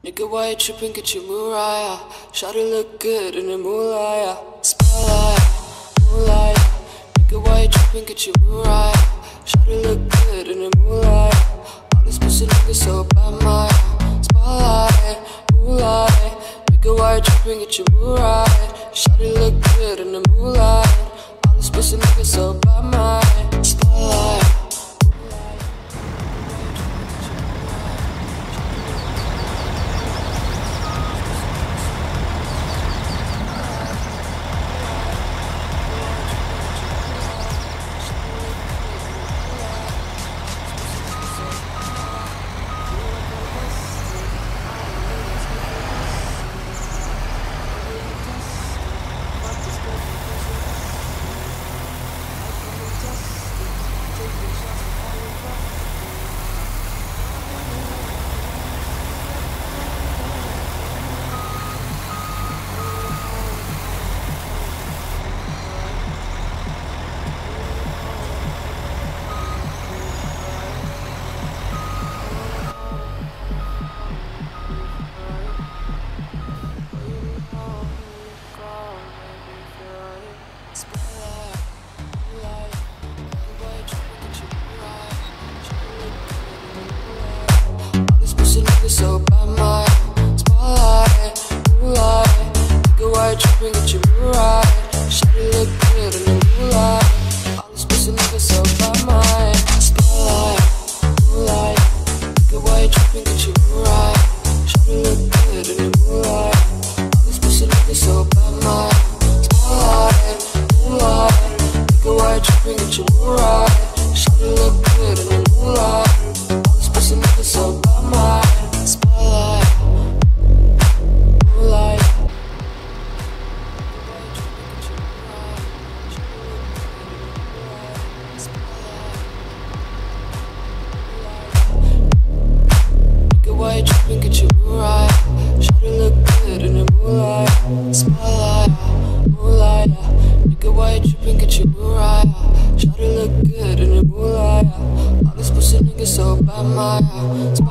Nigga, why you tripping? Get your Mariah. Shawty look good in the moonlight. Spotlight, moonlight. Nigga, why you tripping? Get your Mariah. Shawty look good in the moonlight. All these pussy niggas so bad, my spotlight, moonlight. Nigga, why you tripping? Get your Mariah. Shawty look good in the moonlight. All these pussy niggas so bad, my spotlight. So by my spotlight, moonlight. Nigga, why you tripping? Get your Mariah. Shawty look good in the moonlight. All these pussy niggas so by my spotlight, moonlight. Nigga, why you tripping? Get your Mariah. Shawty look good in the moonlight. All these pussy niggas so by my spotlight, moonlight. Nigga, why you tripping? Get your Mariah. Shawty look good in the moonlight. All these pussy niggas so by my spotlight, moonlight. Nigga, why you tripping? Get your Mariah. Shawty look good in the moonlight. Spotlight, moonlight. Nigga, why you tripping? Get your Mariah. Shawty look good in the moonlight. All these pussy niggas so by my